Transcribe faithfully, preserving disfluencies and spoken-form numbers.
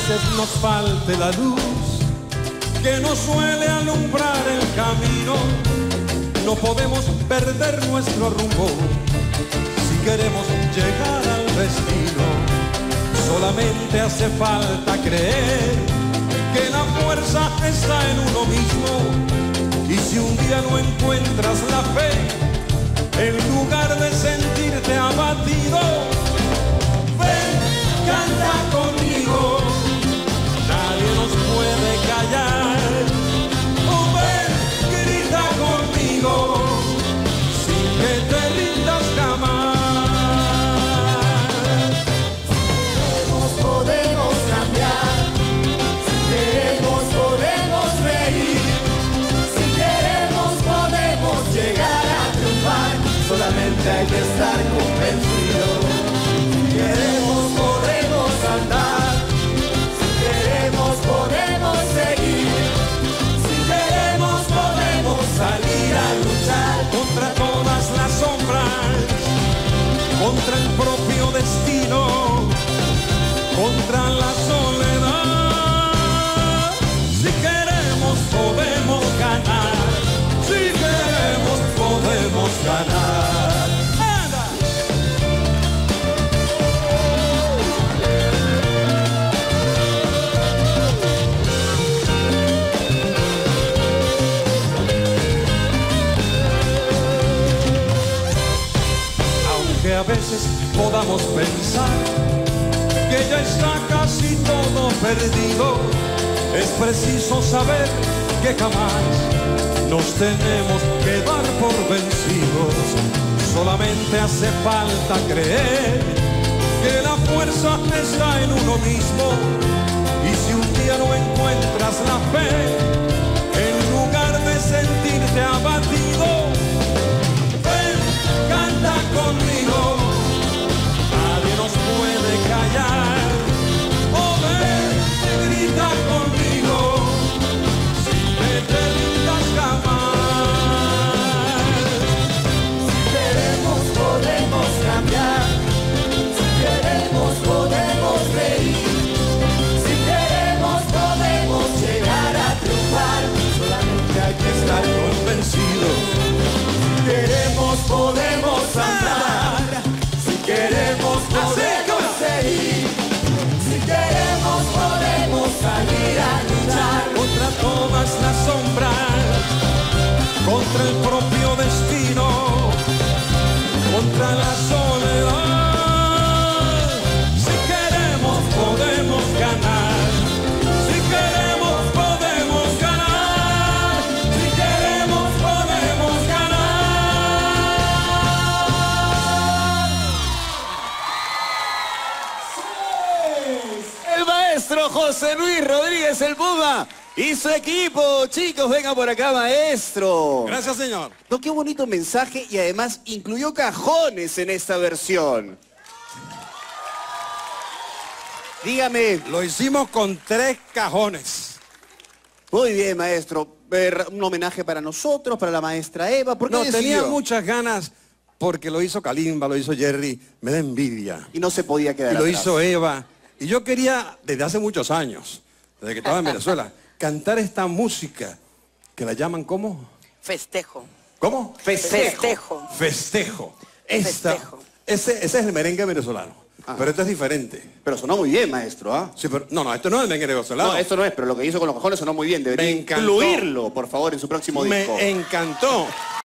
veces nos falte la luz que nos suele alumbrar el camino, no podemos perder nuestro rumbo si queremos llegar al destino. Solamente hace falta creer que la fuerza está en uno mismo, y si un día no encuentras la fe, en lugar de sentirte abatido, ven, canta conmigo, nadie nos puede callar. Oh, ven, grita conmigo, sin que te rindas jamás. Si queremos, podemos cambiar. Si queremos, podemos reír. Si queremos, podemos llegar a triunfar. Solamente hay que estar convencidos. Si queremos, podemos andar. Si queremos, podemos seguir. Si queremos, podemos salir a luchar Contra todas las sombras, contra el propio destino, contra la soledad. Si queremos, podemos ganar. Si queremos, podemos ganar. ¡Anda! Aunque a veces podamos pensar que ya está casi todo perdido, es preciso saber que jamás nos tenemos que dar por vencidos. Solamente hace falta creer que la fuerza está en uno mismo, y si un día no encuentras la fe, en lugar de sentirte abatido, ven, canta conmigo, nadie nos puede callar. Oh, ven, grita conmigo, sin que te rindas jamás. Si queremos, podemos cambiar. Si queremos, podemos reír. Si queremos, podemos llegar a triunfar. Solamente hay que estar Convencidos, Si queremos, podemos andar. Si queremos, podemos seguir. Si queremos, podemos salir a luchar contra todas las sombras, contra el propio destino, contra la soledad. Si queremos, podemos ganar. Si queremos, podemos ganar. Si queremos, podemos ganar. El maestro José Luis Rodríguez, el Puma, y su equipo. Chicos, vengan por acá, maestro. Gracias, señor. No, qué bonito mensaje, y además incluyó cajones en esta versión. Dígame. Lo hicimos con tres cajones. Muy bien, maestro. Eh, Un homenaje para nosotros, para la maestra Eva. ¿Por qué No, decidió? tenía muchas ganas porque lo hizo Kalimba, lo hizo Jerry. Me da envidia. Y no se podía quedar Y lo atrás. hizo Eva. Y yo quería, desde hace muchos años, desde que estaba en Venezuela, cantar esta música que la llaman ¿cómo? Festejo. ¿Cómo? Festejo. Festejo. Esta, Festejo. Ese, ese es el merengue venezolano. Ah. Pero esto es diferente. Pero sonó muy bien, maestro, ¿ah? Sí, pero, no, no, esto no es el merengue venezolano. No, esto no es, pero lo que hizo con los cajones sonó muy bien. Debería Me encantó. incluirlo, por favor, en su próximo disco. Me encantó.